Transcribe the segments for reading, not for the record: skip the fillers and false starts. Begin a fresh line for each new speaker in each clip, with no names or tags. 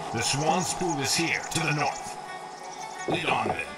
The Swan's Pool is here, to the north. Lead on then.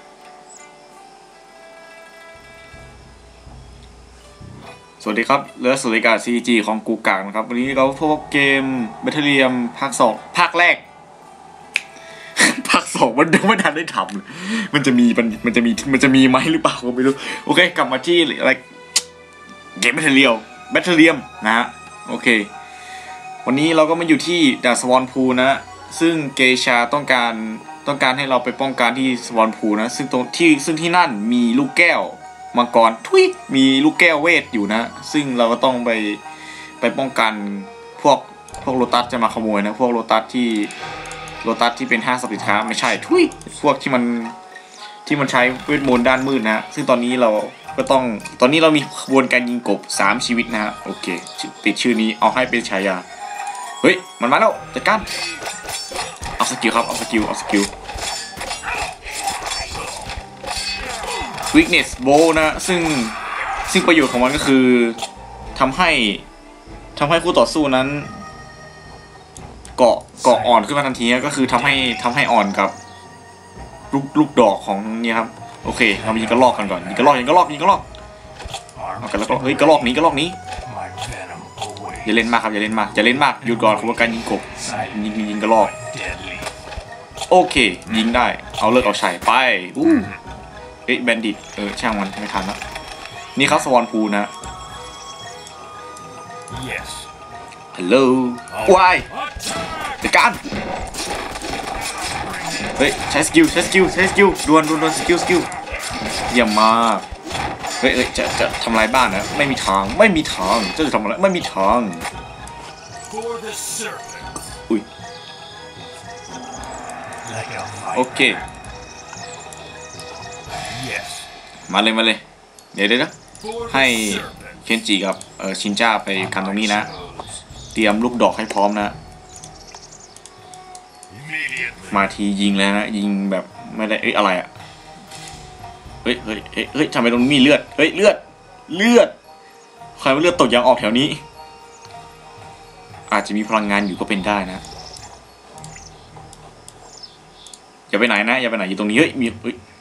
สวัสดีครับเรือสุริกา CG ของกูกากนะครับวันนี้เราพบเกม Battalion ภาค 2ภาคแรก ภาค 2มันยังไม่ทันได้ทำมันจะมีไหมหรือเปล่าก็ไม่รู้โอเคกลับมาที่อะไรเกม Battalion นะฮะโอเควันนี้เราก็มาอยู่ที่ดาสวอนพูนะซึ่งเกชาต้องการให้เราไปป้องกันที่สวอนพูนะซึ่งที่นั่นมีลูกแก้วมังกรทุยมีลูกแก้วเวทอยู่นะซึ่งเราก็ต้องไปป้องกันพวกโลตัสจะมาขโมยนะพวกโลตัสที่เป็นห้างสรรพสินค้าไม่ใช่ทุยพวกที่มันใช้เวทมนต์ด้านมืดนะซึ่งตอนนี้เรามีขบวนการยิงกบ3ชีวิตนะฮะโอเคติดชื่อนี้เอาให้เป็นฉายาเฮ้ยมันมาแล้วจัดการเอาสกิลครับเอาสกิลweakness bow นะซึ่งประโยชน์ของมันก็คือทำให้คู่ต่อสู้นั้นเกาะอ่อนขึ้นมาทันทีก็คือทำให้อ่อนกับลูกดอกของนี่ครับโอเคเรายิงกระรอกกันก่อนยิงกระรอกเอากันแล้วก็เฮ้ยกระรอกนี้อย่าเล่นมากครับอย่าเล่นมากหยุดก่อนขบวนการยิงกบยิงกระรอกโอเคยิงได้เอาเลิกเอาชัยไปแบนดิตช่างมันไม่ทันแล้วนี่เขาสวอนพูนะฮัลโหลวายจัดการเฮ้ยใช้สกิลดวนสกิลเยี่ยมมากเฮ้ยจะทำลายบ้านนะไม่มีทางจะทำอะไรไม่มีทางอุ้ยโอเคมาเลยเดี๋ยวนะให้เคนจิกับชินจ้าไปกันตรงนี้นะเตรียมลูกดอกให้พร้อมนะมาทียิงแล้วนะยิงแบบไม่ได้อะไรอ่ะเฮ้ยทำไมตรงนี้มีเลือดเลือดใครว่าเลือดตกยางออกแถวนี้อาจจะมีพลังงานอยู่ก็เป็นได้นะอย่าไปไหนอยู่ตรงนี้เฮ้ยมี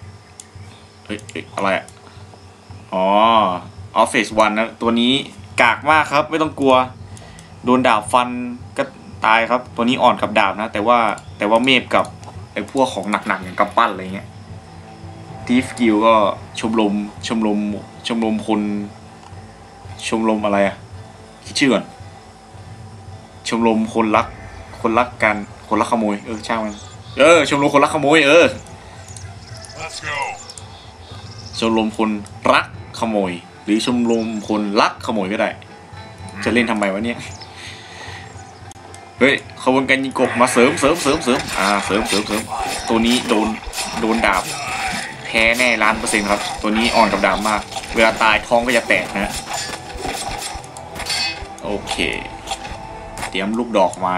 อะไรอ่ะอ๋อออฟเฟส1นะตัวนี้กากมากครับไม่ต้องกลัวโดนดาบฟันก็ตายครับตัวนี้อ่อนกับดาบนะแต่ว่าเมฟกับไอ้พวกของหนักๆอย่างกำปั้นอะไรเงี้ยทีฟกิลก็ชมรมคนชมรมอะไรอ่ะคิดชื่อก่อนชมรมคนรักกันคนรักขโมยช่างมันชมรมคนรักขโมยชมรมคนรักขโมยหรือชมรมคนรักขโมยก็ได้จะเล่นทำไมวะเนี่ยเฮ้ยขบวนการยิงกบมาเสริมเสริมตัวนี้โดนดาบแพ้แน่1,000,000%ครับตัวนี้อ่อนกับดาบมากเวลาตายท้องก็จะแตกนะโอเคเตรียมลูกดอกไม้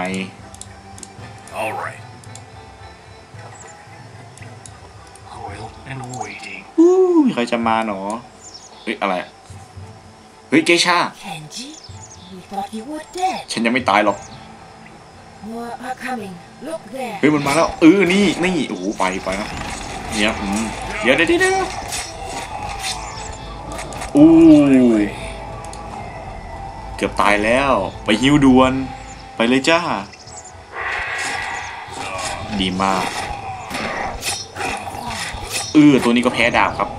ใครจะมาหนอเฮ้ยอะไรเฮ้ยเกชาฉันยังไม่ตายหรอกเฮ้ยมันมาแล้วนี่โอ้โหไปครับเนี่ยเดี๋ยวอู้เกือบตายแล้วไปฮิวด่วนไปเลยจ้าดีมากตัวนี้ก็แพ้ดาบครับ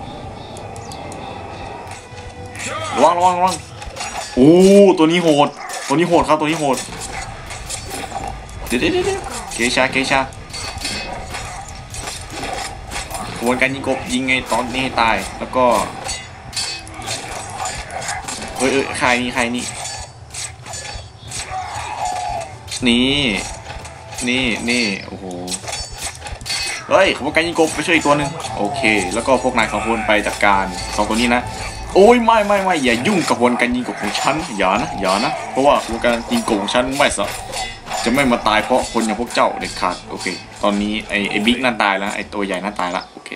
ระวังโอ้ตัวนี้โหดครับตัวนี้โหดเดี๋ยวเกชากระบวนการยิงกบยิงไงตอนนี้ให้ตายแล้วก็ใครนี่นี่โอ้โหเฮ้ยขบวนการยิงกบไปช่วยอีกตัวหนึ่งโอเคแล้วก็พวกนาย2 คนไปจัดการ2 ตัวนี้นะโอ้ยไม่อย่ายุ่งกับขบวนการยิงกบของฉันอย่านะเพราะว่าขบวนการยิงกบของฉันจะไม่มาตายเพราะคนอย่างพวกเจ้าเด็ดขาดโอเคตอนนี้ไอ้บิ๊กนั่นตายแล้วไอ้ตัวใหญ่นั่นตายละโอเค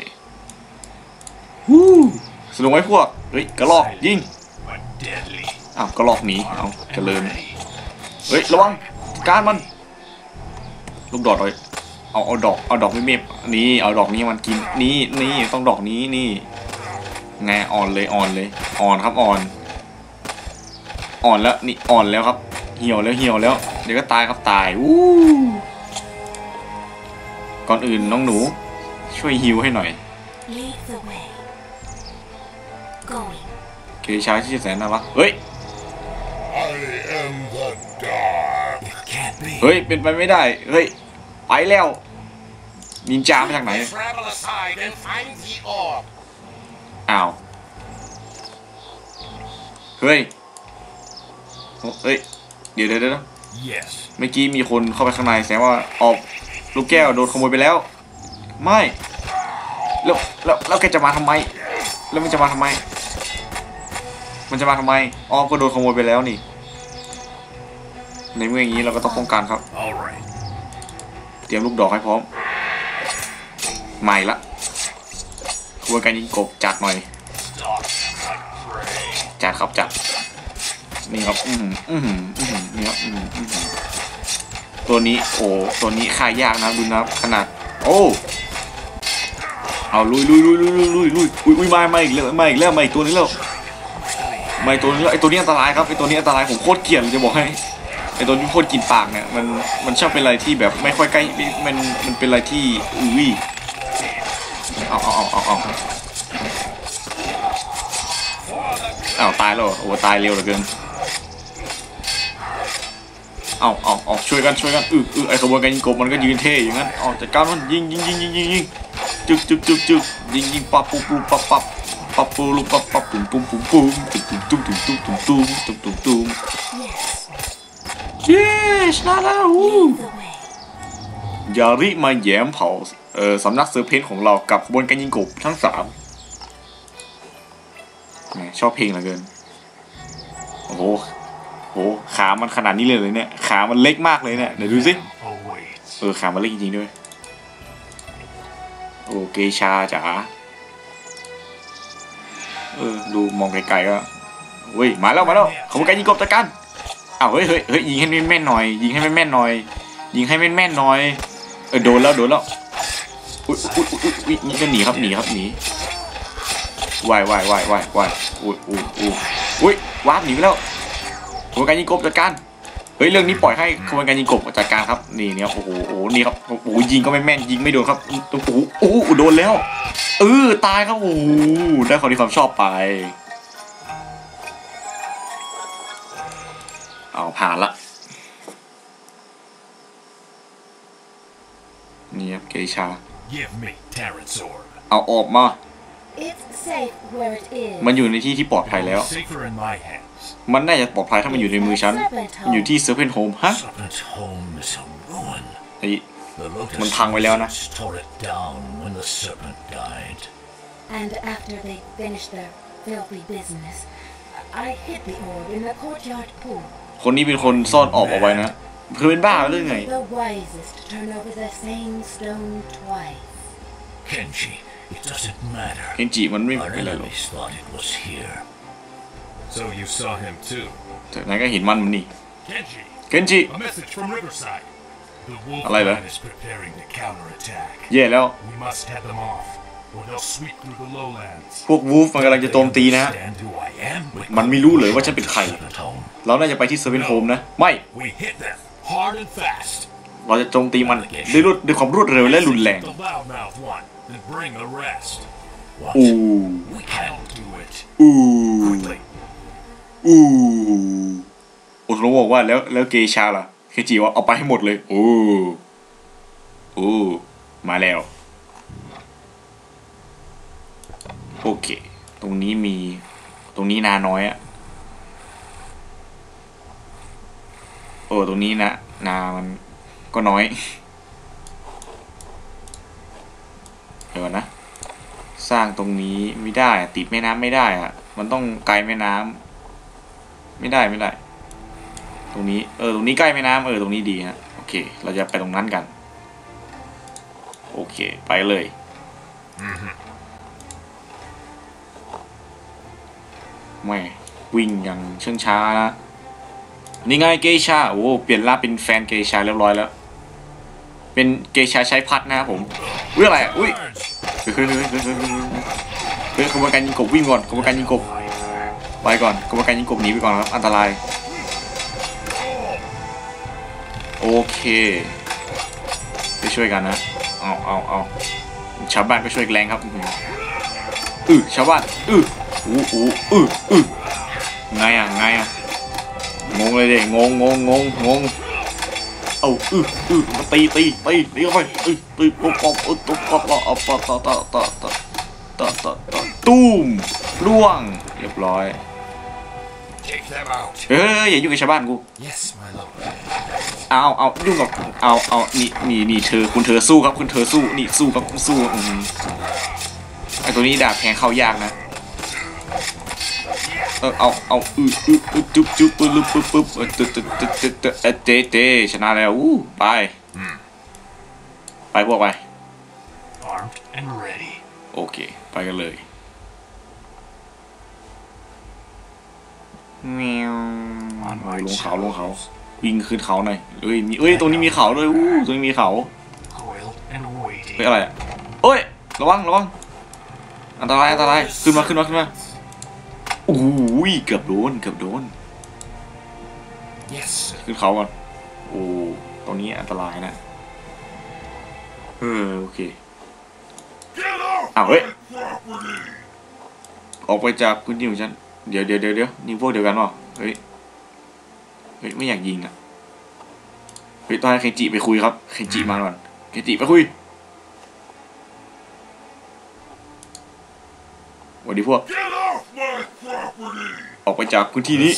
สนุกไหมพวกเฮ้ยกระรอกยิงกระรอกหนีเอาเจริญเฮ้ยระวังการมันลูกดอดเลยเอาดอกไม่เมฟนี่เอาดอกนี้มันกินนี่ต้องดอกนี้นี่ไงอ่อนเลยอ่อนครับอ่อนแล้วนี่อ่อนแล้วครับเหี่ยวแล้วเดี๋ยวก็ตายครับตายก่อนอื่นน้องหนูช่วยฮิวให้หน่อยเกชาที่แสนน่ารักเฮ้ยเป็นไปไม่ได้เฮ้ยไปแล้วนินจามาจากไหนอ้าวเฮ้ยเดี๋ยวเมื่อกี้มีคนเข้าไปข้างในแสดงว่าออกลูกแก้วโดนขโมยไปแล้วไม่แล้วแกจะมาทำไมแล้วมันจะมาทำไมอ๋อก็โดนขโมยไปแล้วนี่ในเมื่ออย่างนี้เราก็ต้องป้องกันครับเตรียมลูกดอกให้พร้อมใหม่ละกระบวนการยิงกบจัดหน่อยจัดครับจัดนี่ครับนี่ครับตัวนี้ตัวนี้ฆ่ายากนะดูนะขนาดโอ้เอาลุยอุ้ยมาอีกตัวนี้แล้วไอ้ตัวนี้อันตรายครับไอ้ตัวนี้อันตรายผมโคตรเกลียดจะบอกให้ไอ้ตัวนี้โคตรกินปากเนี่ยมันชอบเป็นอะไรที่แบบไม่ค่อยใกล้มันเป็นอะไรที่เอาตายแล้วโอ้ตายเร็วเหลือเกินเอาช่วยกันไอ้ขบวนการยิงกบมันก็ยืนเท่อย่างนั้นจัดการมันยิงจึกยิงปับปุ๊บปับปุ๊บปับปุ้มเย้ชนะแล้วยาริมาแย้มเผาสำนักเสือเพนของเรากับขบวนการยิงกบทั้ง3ชอบเพลงเหลือเกินโอ้โหขามันขนาดนี้เลยเนี่ยขามันเล็กมากเลยเนี่ยเดี๋ยวดูสิขามันเล็กจริงๆด้วยโอ้เกชาจ๋าดูมองไกลๆก็เฮ้ยมาแล้วขบวนการยิงกบจัดการเฮ้ยยิงให้แม่นหน่อยยิงให้แม่นหน่อยโดนแล้วอุ้ยนี่ก็หนีครับหนีวาอุ้ยวาร์ปหนีไปแล้วขบวนการยิงกบจัดการเฮ้ยเรื่องนี้ปล่อยให้ขบวนการยิงกบจัดการครับนี่เนี่ยโอ้โหนี่ครับโอ้โหยิงก็ไม่แม่นยิงไม่โดนครับโอ้โหโดนแล้วตายครับโอ้โหได้ความชอบไปผ่านละนี่ครับเกชาเอาออกมามันอยู่ในที่ที่ปลอดภัยแล้วมันน่าจะปลอดภัยถ้ามันอยู่ในมือฉันมันอยู่ที่ Serpent Home ฮะมันพังไปแล้วนะคนนี้เป็นคนซ่อนออกเอาไว้นะเพื่อนบ้าหรือไงเคนจิมันไม่เป็นไรหรอกแต่นายก็เห็นมันนี่เคนจิอะไรเหรอแย่แล้วพวกวูฟมันกำลังจะโจมตีนะมันไม่รู้เลยว่าฉันเป็นใครเราน่าจะไปที่เซเว่นโฮมนะไม่เราจะโจมตีมันด้วยความรวดเร็วและรุนแรงโอ้โหบอกว่าแล้วเกชาล่ะเคจิว่าเอาไปให้หมดเลยมาแล้วโอเคตรงนี้นาน้อยอะตรงนี้นะนามันก็น้อยเดี๋ยวนะสร้างตรงนี้ไม่ได้ติดแม่น้ำไม่ได้อะมันต้องไกลแม่น้ำไม่ได้ตรงนี้ตรงนี้ใกล้แม่น้ำตรงนี้ดีฮะโอเคเราจะไปตรงนั้นกันโอเคไปเลยไม่วิ่งอย่างเชื่องช้านะนี่ไงเกชาเปลี่ยนร่างเป็นแฟนเกชาเรียบร้อยแล้วเป็นเกชาใช้พัดนะครับผมอุ้ยอะไรอ่ะอุ้ยเฮ้ยกระบวนการยิงกบวิ่งก่อนกระบวนการยิงกบไปก่อนกระบวนการยิงกบหนีไปก่อนครับอันตรายโอเคไปช่วยกันนะเอาชาวบ้านก็ช่วยแรงครับชาวบ้านไงอ่ะงงเลยเด็งงเอามาตีเข้าไปตีปุ๊บตุ้มล่วงเรียบร้อยเฮ้ยอย่ายุ่งกับชาวบ้านกูเอายุ่งกับเอานี่เธอคุณเธอสู้ครับคุณเธอสู้นี่สู้ครับสู้ไอตัวนี้ดาบแทงเข้ายากนะเอาจุ๊บปึ๊บเตชนะแล้วไปพวกไปโอเคไปกันเลยแมวลงเขาวิ่งขึ้นเขาหน่อยตรงนี้มีเขาด้วยตรงนี้มีเขาอะไรอ่ะระวังอันตรายขึ้นมาเกือบโดนขึ้นเขาก่อนตรงนี้อันตรายนะโอเคเฮ้ยออกไปจากพื้นที่ของฉันเดี๋ยวนี่พวกเดียวกันหรอเฮ้ยไม่อยากยิงอ่ะต้องให้เคจิไปคุยครับเคจิมาก่อนเคจิไปคุยวันนี้พวกออกไปจากพื้นที่นี้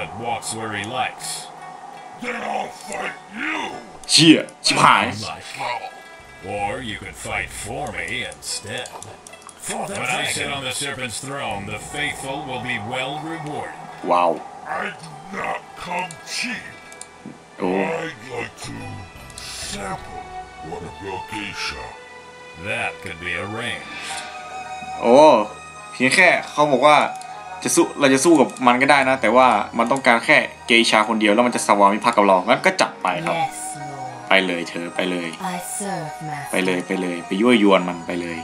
เชี่ยชิบหาย
Or you could fight for me instead. When I sit on the serpent's throne, the faithful will be well rewarded.
Wow.
I do not come cheap. I'd like to sample one of your geisha.
That could be arranged.
เพียงแค่เขาบอกว่าเราจะสู้กับมันก็ได้นะแต่ว่ามันต้องการแค่เกชาคนเดียวแล้วมันจะสวามิภักดิ์กับเรางั้นก็จับไปครับไปเลยเธอไปเลยไปยั่วยวนมันไปเลย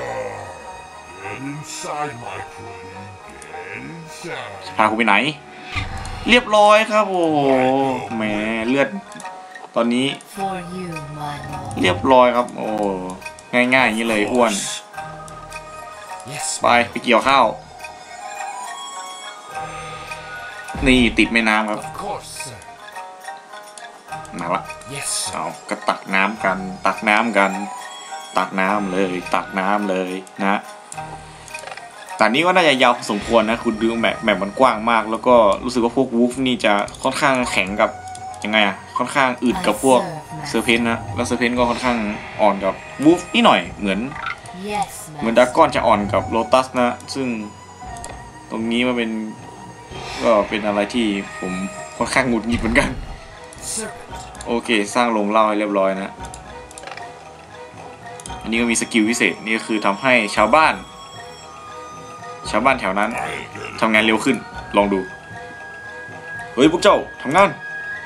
พาคุณไปไหนเรียบร้อยครับโอ้โหแหมเลือดตอนนี้เรียบร้อยครับโอ้ง่ายๆอย่างนี้เลยอ้วนไปเกี่ยวข้าวนี่ติดแม่น้ำครับมาละก็ตักน้ำเลยนะแต่นี้ก็น่าจะยาวพอสมควรนะคุณดูแบบมันกว้างมากแล้วก็รู้สึกว่าพวกวูฟนี่จะค่อนข้างแข็งกับยังไงค่อนข้างอึดกับพวกเซอร์เพนนะแล้วเซอร์เพนก็ค่อนข้างอ่อนกับวูฟนิดหน่อยเหมือนดราก้อนจะอ่อนกับโลตัสนะซึ่งตรงนี้มันก็เป็นอะไรที่ผมค่อนข้างหงุดหงิดเหมือนกันโอเคสร้างโรงเล่าให้เรียบร้อยนะอันนี้ก็มีสกิลพิเศษนี่ก็คือทำให้ชาวบ้านแถวนั้นทำงานเร็วขึ้นลองดูเฮ้ยพวกเจ้าทำงาน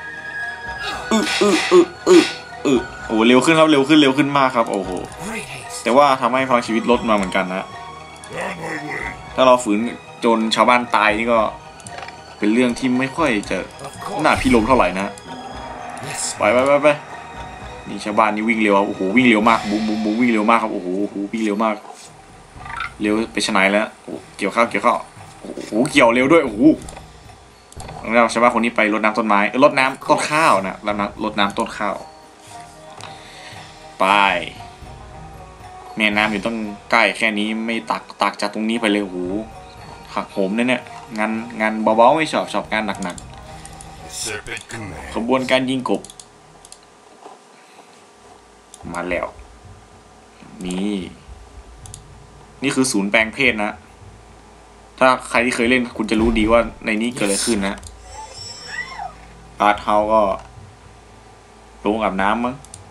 โอ้เร็วขึ้นครับเร็วขึ้นมากครับโอ้โหแต่ว่าทำให้พลังชีวิตลดมาเหมือนกันนะถ้าเราฝืนจนชาวบ้านตายนี่ก็เป็นเรื่องที่ไม่ค่อยจะน่าพิรมเท่าไหร่นะไปนี่ชาวบ้านนี่วิ่งเร็วโอ้โหวิ่งเร็วมากบูมวิ่งเร็วมากครับโอ้โหวิ่งเร็วมากเร็วไปชนะแล้วเกี่ยวข้าวโอ้โหเกี่ยวเร็วด้วยโอ้โหแล้วชาวบ้านคนนี้ไปรดน้ำต้นไม้รดน้ำต้นข้าวนะรดน้ำต้นข้าวไปแม่น้ำอยู่ต้องใกล้แค่นี้ไม่ตักจากตรงนี้ไปเลยโอ้โหหักโหมเนี่ยงานเบาๆไม่ชอบงานหนักๆขบวนการยิงกบมาแล้วนี่คือศูนย์แปลงเพศนะถ้าใครที่เคยเล่นคุณจะรู้ดีว่าในนี้เกิดอะไรขึ้นนะอาร์ตเฮาก็ลงอาบน้ำ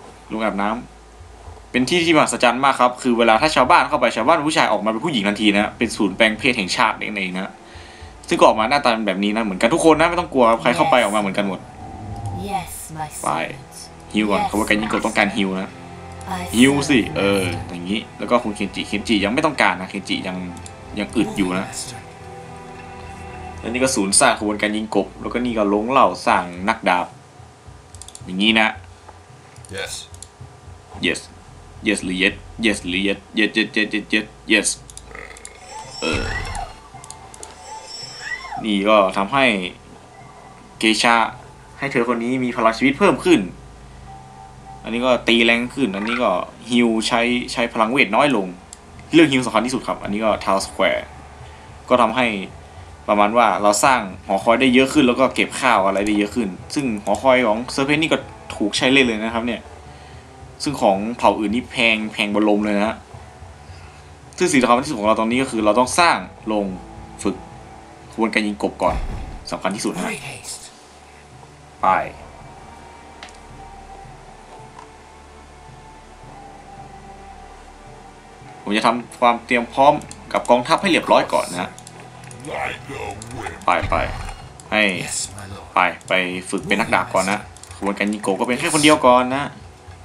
เป็นที่มหัศจรรย์มากครับคือเวลาถ้าชาวบ้านเข้าไปชาวบ้านผู้ชายออกมาเป็นผู้หญิงทันทีนะเป็นศูนย์แปลงเพศแห่งชาติเองนะซึ่งก็ออกมาหน้าตาเป็นแบบนี้นะเหมือนกันทุกคนนะไม่ต้องกลัวใครเข้าไปออกมาเหมือนกันหมดไปฮิวก่อนขบวนการยิงกบต้องการฮิวนะฮิวสิอย่างนี้แล้วก็คุณเคนจิยังไม่ต้องการนะเคนจิยังอึดอยู่นะแล้วนี่ก็ศูนย์สร้างขบวนการยิงกบแล้วก็นี่ก็ลงเหล่าสร้างนักดาบอย่างนี้นะ yes หรือ yes หรือ yes นี่ก็ทำให้เกชาให้เธอคนนี้มีพลังชีวิตเพิ่มขึ้นอันนี้ก็ตีแรงขึ้นอันนี้ก็ฮิลใช้พลังเวทน้อยลงเรื่องฮิลสำคัญที่สุดครับอันนี้ก็ทาวสแควร์ก็ทำให้ประมาณว่าเราสร้างหอคอยได้เยอะขึ้นแล้วก็เก็บข้าวอะไรได้เยอะขึ้นซึ่งหอคอยของเซอร์เพนนี่ก็ถูกใช้เล่นเลยนะครับเนี่ยซึ่งของเผ่าอื่นนี่แพงบนลมเลยนะซึ่งสิ่งสำคัญที่สุดของเราตรงนี้ก็คือเราต้องสร้างลงฝึกขบวนการยิงกบก่อนสำคัญที่สุดนะไปผมจะทำความเตรียมพร้อมกับกองทัพให้เรียบร้อยก่อนนะไปให้ไปฝึกเป็นนักดาบก่อนนะขบวนการยิงกบก็เป็นแค่คนเดียวก่อนนะ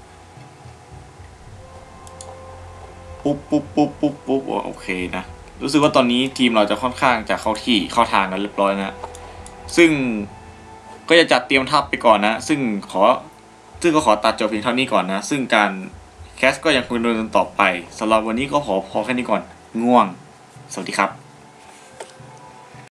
ปุ๊บโอเคนะรู้สึกว่าตอนนี้ทีมเราจะค่อนข้างจะเข้าทางกันเรียบร้อยนะซึ่งก็จะจัดเตรียมทัพไปก่อนนะซึ่งก็ขอตัดจบเพียงเท่านี้ก่อนนะซึ่งการแคสก็ยังคงดำเนินต่อไปสำหรับวันนี้ก็พอแค่นี้ก่อนง่วงสวัสดีครับ